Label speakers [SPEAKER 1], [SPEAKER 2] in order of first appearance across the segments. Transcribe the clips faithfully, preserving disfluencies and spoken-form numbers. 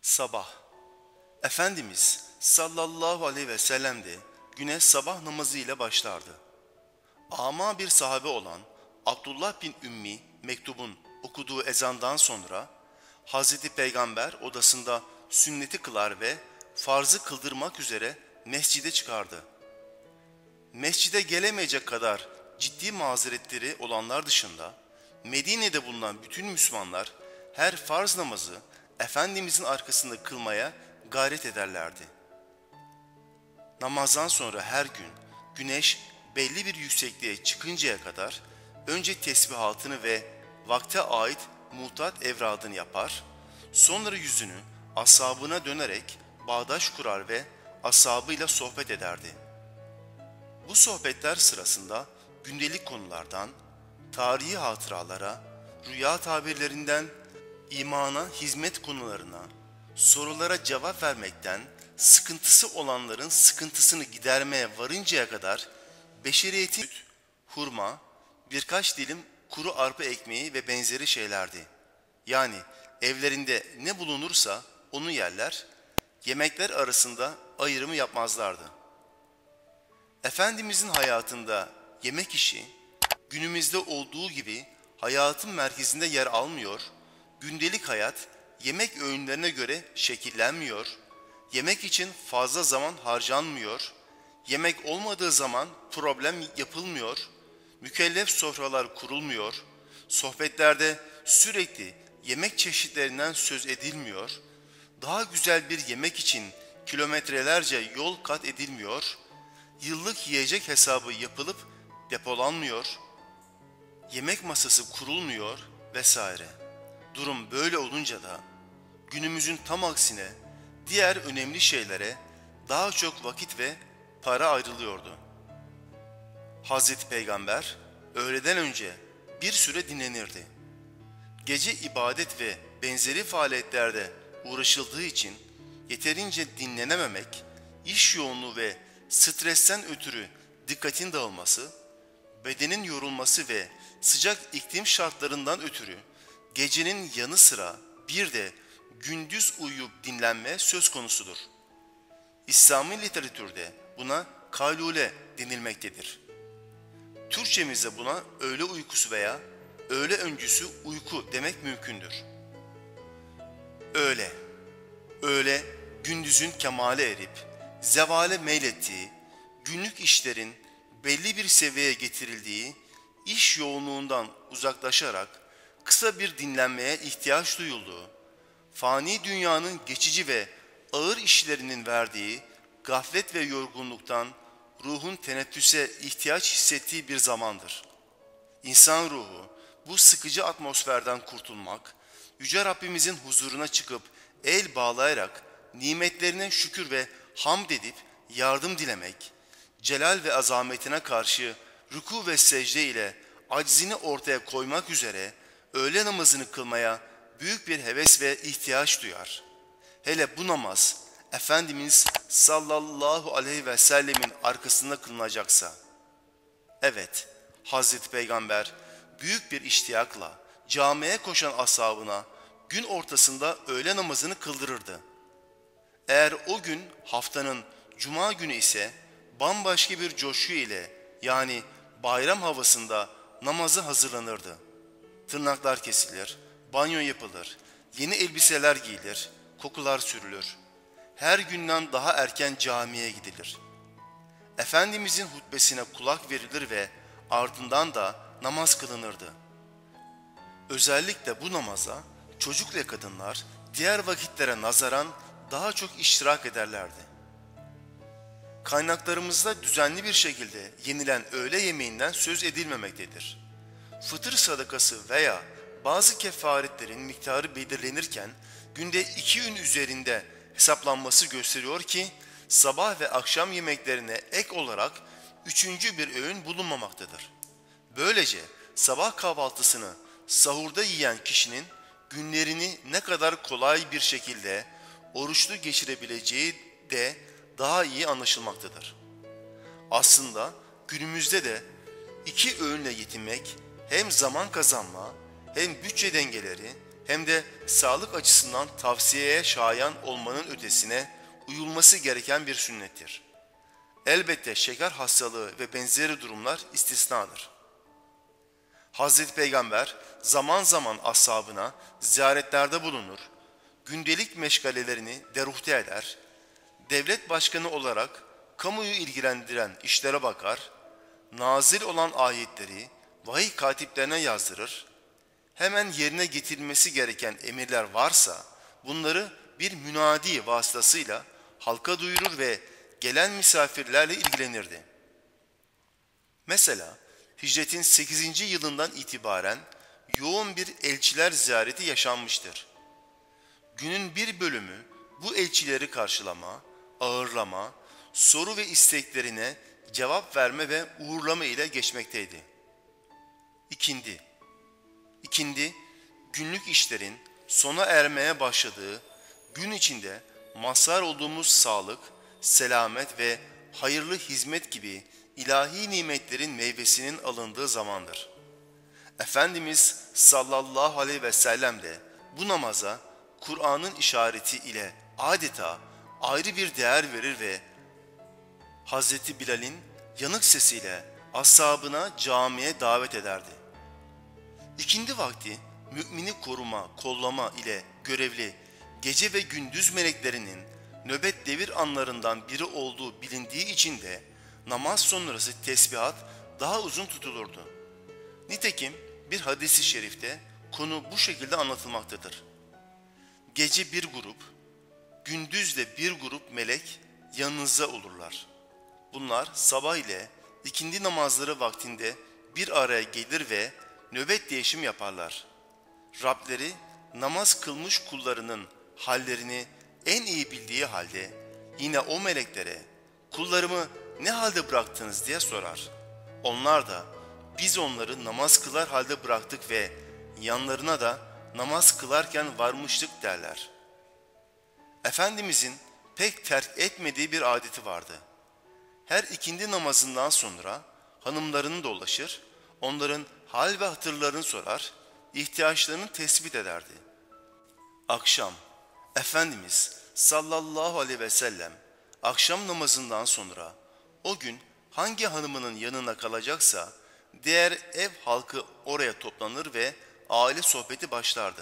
[SPEAKER 1] Sabah. Efendimiz sallallahu aleyhi ve sellem de güne sabah namazı ile başlardı. Ama bir sahabe olan Abdullah bin Ümmi Mektub'un okuduğu ezandan sonra Hazreti Peygamber odasında sünneti kılar ve farzı kıldırmak üzere mescide çıkardı. Mescide gelemeyecek kadar ciddi mazeretleri olanlar dışında Medine'de bulunan bütün Müslümanlar her farz namazı Efendimizin arkasında kılmaya gayret ederlerdi. Namazdan sonra her gün güneş belli bir yüksekliğe çıkıncaya kadar önce tesbihatını ve vakte ait mutat evradını yapar, sonra yüzünü ashabına dönerek bağdaş kurar ve ashabıyla sohbet ederdi. Bu sohbetler sırasında gündelik konulardan, tarihi hatıralara, rüya tabirlerinden, imana hizmet konularına, sorulara cevap vermekten, sıkıntısı olanların sıkıntısını gidermeye varıncaya kadar beşeriyetin süt, hurma, birkaç dilim kuru arpa ekmeği ve benzeri şeylerdi. Yani evlerinde ne bulunursa onu yerler, yemekler arasında ayrımı yapmazlardı. Efendimizin hayatında yemek işi günümüzde olduğu gibi hayatın merkezinde yer almıyor, gündelik hayat yemek öğünlerine göre şekillenmiyor, yemek için fazla zaman harcanmıyor, yemek olmadığı zaman problem yapılmıyor, mükellef sofralar kurulmuyor, sohbetlerde sürekli yemek çeşitlerinden söz edilmiyor, daha güzel bir yemek için kilometrelerce yol kat edilmiyor, yıllık yiyecek hesabı yapılıp depolanmıyor, yemek masası kurulmuyor vesaire. Durum böyle olunca da günümüzün tam aksine diğer önemli şeylere daha çok vakit ve para ayrılıyordu. Hazreti Peygamber öğleden önce bir süre dinlenirdi. Gece ibadet ve benzeri faaliyetlerde uğraşıldığı için yeterince dinlenememek, iş yoğunluğu ve stresten ötürü dikkatin dağılması, bedenin yorulması ve sıcak iklim şartlarından ötürü gecenin yanı sıra bir de gündüz uyuyup dinlenme söz konusudur. İslami literatürde buna kaylule denilmektedir. Türkçemizde buna öğle uykusu veya öğle öncüsü uyku demek mümkündür. Öğle, öğle gündüzün kemale erip zevale meylettiği, günlük işlerin belli bir seviyeye getirildiği, iş yoğunluğundan uzaklaşarak kısa bir dinlenmeye ihtiyaç duyulduğu, fani dünyanın geçici ve ağır işlerinin verdiği gaflet ve yorgunluktan ruhun tenettüse ihtiyaç hissettiği bir zamandır. İnsan ruhu bu sıkıcı atmosferden kurtulmak, Yüce Rabbimizin huzuruna çıkıp el bağlayarak nimetlerine şükür ve hamd edip yardım dilemek, celal ve azametine karşı rükû ve secde ile aczini ortaya koymak üzere öğle namazını kılmaya büyük bir heves ve ihtiyaç duyar. Hele bu namaz Efendimiz sallallahu aleyhi ve sellemin arkasında kılınacaksa. Evet, Hazreti Peygamber büyük bir iştiyakla camiye koşan ashabına gün ortasında öğle namazını kıldırırdı. Eğer o gün haftanın cuma günü ise bambaşka bir coşku ile yani bayram havasında namazı hazırlanırdı. Tırnaklar kesilir, banyo yapılır, yeni elbiseler giyilir, kokular sürülür. Her günden daha erken camiye gidilir. Efendimizin hutbesine kulak verilir ve ardından da namaz kılınırdı. Özellikle bu namaza çocuk ve kadınlar diğer vakitlere nazaran daha çok iştirak ederlerdi. Kaynaklarımızda düzenli bir şekilde yenilen öğle yemeğinden söz edilmemektedir. Fıtır sadakası veya bazı kefaretlerin miktarı belirlenirken günde iki ün üzerinde hesaplanması gösteriyor ki sabah ve akşam yemeklerine ek olarak üçüncü bir öğün bulunmamaktadır. Böylece sabah kahvaltısını sahurda yiyen kişinin günlerini ne kadar kolay bir şekilde oruçlu geçirebileceği de daha iyi anlaşılmaktadır. Aslında günümüzde de iki öğünle yetinmek hem zaman kazanma, hem bütçe dengeleri, hem de sağlık açısından tavsiyeye şayan olmanın ötesine uyulması gereken bir sünnettir. Elbette şeker hastalığı ve benzeri durumlar istisnadır. Hazreti Peygamber zaman zaman ashabına ziyaretlerde bulunur, gündelik meşgalelerini deruhte eder, devlet başkanı olarak kamuyu ilgilendiren işlere bakar, nazil olan ayetleri vahiy katiplerine yazdırır, hemen yerine getirilmesi gereken emirler varsa bunları bir münadi vasıtasıyla halka duyurur ve gelen misafirlerle ilgilenirdi. Mesela hicretin sekizinci yılından itibaren yoğun bir elçiler ziyareti yaşanmıştır. Günün bir bölümü bu elçileri karşılama, ağırlama, soru ve isteklerine cevap verme ve uğurlama ile geçmekteydi. İkindi. İkindi, günlük işlerin sona ermeye başladığı, gün içinde mazhar olduğumuz sağlık, selamet ve hayırlı hizmet gibi ilahi nimetlerin meyvesinin alındığı zamandır. Efendimiz sallallahu aleyhi ve sellem de bu namaza Kur'an'ın işareti ile adeta ayrı bir değer verir ve Hazreti Bilal'in yanık sesiyle ashabına camiye davet ederdi. İkindi vakti mümini koruma, kollama ile görevli gece ve gündüz meleklerinin nöbet devir anlarından biri olduğu bilindiği için de namaz sonrası tesbihat daha uzun tutulurdu. Nitekim bir hadis-i şerifte konu bu şekilde anlatılmaktadır. Gece bir grup, gündüz de bir grup melek yanınızda olurlar. Bunlar sabah ile ikindi namazları vaktinde bir araya gelir ve nöbet değişim yaparlar. Rableri namaz kılmış kullarının hallerini en iyi bildiği halde yine o meleklere kullarımı ne halde bıraktınız diye sorar. Onlar da biz onları namaz kılar halde bıraktık ve yanlarına da namaz kılarken varmıştık derler. Efendimizin pek terk etmediği bir adeti vardı. Her ikindi namazından sonra hanımlarını dolaşır, onların hal ve hatırlarını sorar, ihtiyaçlarını tespit ederdi. Akşam, Efendimiz sallallahu aleyhi ve sellem akşam namazından sonra o gün hangi hanımının yanına kalacaksa diğer ev halkı oraya toplanır ve aile sohbeti başlardı.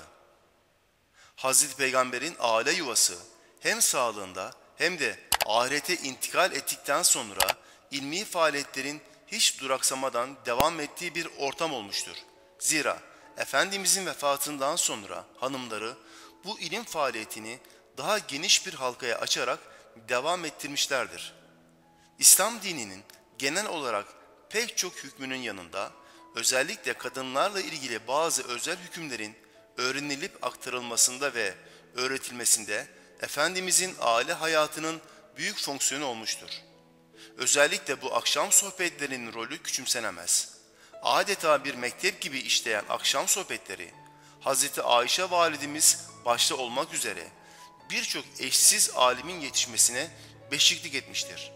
[SPEAKER 1] Hazreti Peygamber'in aile yuvası hem sağlığında hem de ahirete intikal ettikten sonra ilmi faaliyetlerin hiç duraksamadan devam ettiği bir ortam olmuştur. Zira Efendimizin vefatından sonra hanımları bu ilim faaliyetini daha geniş bir halkaya açarak devam ettirmişlerdir. İslam dininin genel olarak pek çok hükmünün yanında özellikle kadınlarla ilgili bazı özel hükümlerin öğrenilip aktarılmasında ve öğretilmesinde Efendimizin aile hayatının büyük fonksiyonu olmuştur. Özellikle bu akşam sohbetlerinin rolü küçümsenemez. Adeta bir mektep gibi işleyen akşam sohbetleri, Hazreti Ayşe validemiz başta olmak üzere birçok eşsiz alimin yetişmesine beşiklik etmiştir.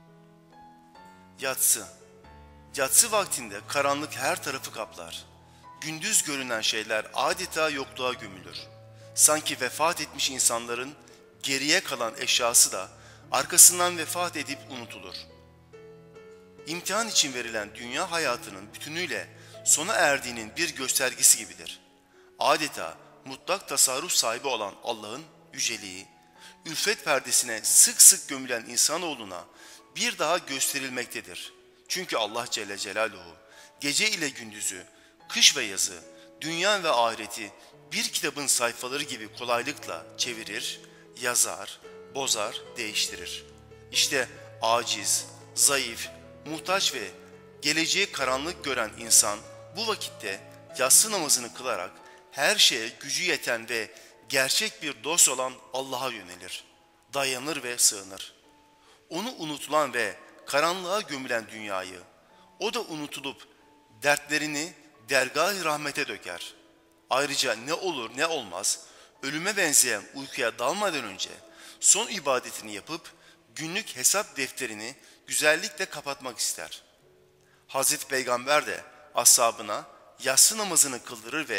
[SPEAKER 1] Yatsı. Yatsı vaktinde karanlık her tarafı kaplar. Gündüz görünen şeyler adeta yokluğa gömülür. Sanki vefat etmiş insanların geriye kalan eşyası da arkasından vefat edip unutulur. İmtihan için verilen dünya hayatının bütünüyle sona erdiğinin bir göstergesi gibidir. Adeta mutlak tasarruf sahibi olan Allah'ın yüceliği, ülfet perdesine sık sık gömülen insanoğluna bir daha gösterilmektedir. Çünkü Allah Celle Celaluhu gece ile gündüzü, kış ve yazı, dünya ve ahireti bir kitabın sayfaları gibi kolaylıkla çevirir, yazar, bozar, değiştirir. İşte aciz, zayıf, muhtaç ve geleceğe karanlık gören insan bu vakitte yatsı namazını kılarak her şeye gücü yeten ve gerçek bir dost olan Allah'a yönelir, dayanır ve sığınır. Onu unutulan ve karanlığa gömülen dünyayı, o da unutulup dertlerini dergâh-ı rahmete döker. Ayrıca ne olur ne olmaz, ölüme benzeyen uykuya dalmadan önce son ibadetini yapıp günlük hesap defterini güzellikle kapatmak ister. Hazreti Peygamber de ashabına yatsı namazını kıldırır ve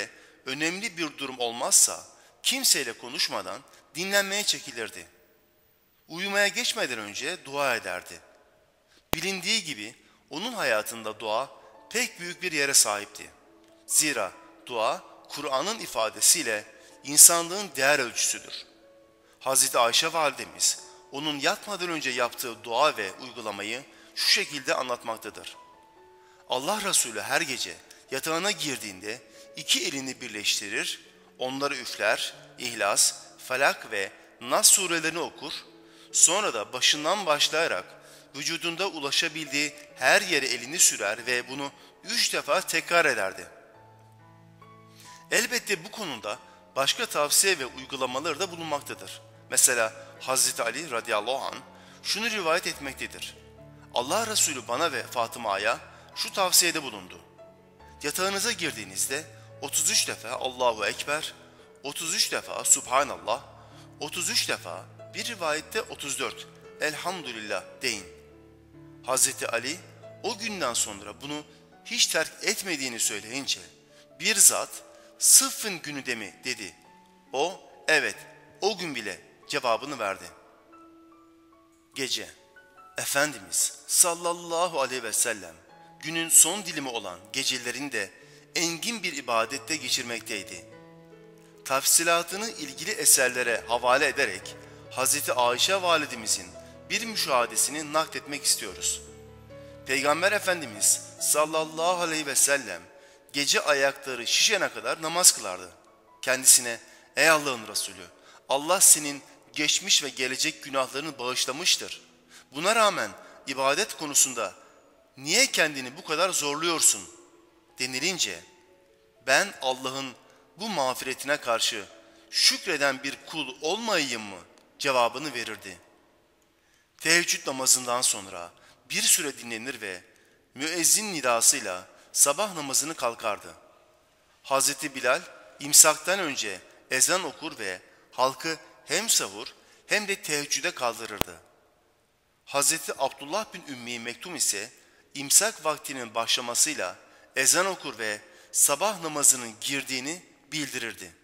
[SPEAKER 1] önemli bir durum olmazsa kimseyle konuşmadan dinlenmeye çekilirdi. Uyumaya geçmeden önce dua ederdi. Bilindiği gibi onun hayatında dua pek büyük bir yere sahipti. Zira dua Kur'an'ın ifadesiyle insanlığın değer ölçüsüdür. Hazreti Ayşe validemiz onun yatmadan önce yaptığı dua ve uygulamayı şu şekilde anlatmaktadır. Allah Resulü her gece yatağına girdiğinde iki elini birleştirir, onları üfler, İhlas, Felak ve Nas surelerini okur, sonra da başından başlayarak vücudunda ulaşabildiği her yere elini sürer ve bunu üç defa tekrar ederdi. Elbette bu konuda başka tavsiye ve uygulamaları da bulunmaktadır. Mesela Hazreti Ali radıyallahu anh şunu rivayet etmektedir. Allah Resulü bana ve Fatıma'ya şu tavsiyede bulundu. Yatağınıza girdiğinizde otuz üç defa Allahu Ekber, otuz üç defa Subhanallah, otuz üç defa, bir rivayette otuz dört Elhamdülillah deyin. Hazreti Ali o günden sonra bunu hiç terk etmediğini söyleyince bir zat sıffın günü de mi dedi. O evet o gün bile cevabını verdi. Gece Efendimiz sallallahu aleyhi ve sellem günün son dilimi olan gecelerini de engin bir ibadette geçirmekteydi. Tafsilatını ilgili eserlere havale ederek Hazreti Ayşe validemizin bir müşahadesini nakletmek istiyoruz. Peygamber Efendimiz sallallahu aleyhi ve sellem gece ayakları şişene kadar namaz kılardı. Kendisine ey Allah'ın Resulü, Allah senin geçmiş ve gelecek günahlarını bağışlamıştır. Buna rağmen ibadet konusunda niye kendini bu kadar zorluyorsun denilince ben Allah'ın bu mağfiretine karşı şükreden bir kul olmayayım mı cevabını verirdi. Teheccüd namazından sonra bir süre dinlenir ve müezzin nidasıyla sabah namazını kalkardı. Hazreti Bilal imsaktan önce ezan okur ve halkı hem sahur hem de teheccüde kaldırırdı. Hazreti Abdullah bin Ümmi Mektum ise imsak vaktinin başlamasıyla ezan okur ve sabah namazının girdiğini bildirirdi.